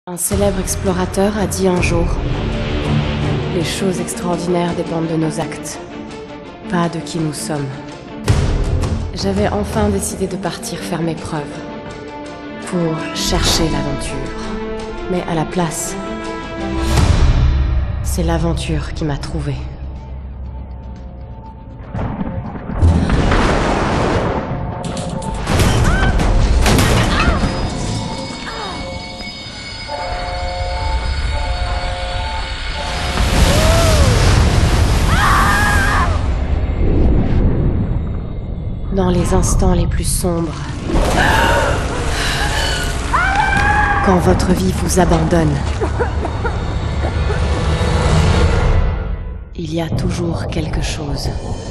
Un célèbre explorateur a dit un jour: les choses extraordinaires dépendent de nos actes, pas de qui nous sommes. J'avais enfin décidé de partir faire mes preuves, pour chercher l'aventure. Mais à la place, c'est l'aventure qui m'a trouvée. Dans les instants les plus sombres, quand votre vie vous abandonne, il y a toujours quelque chose.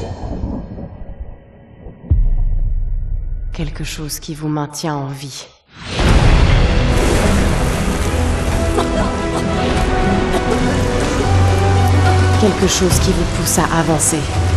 Quelque chose qui vous maintient en vie. Quelque chose qui vous pousse à avancer.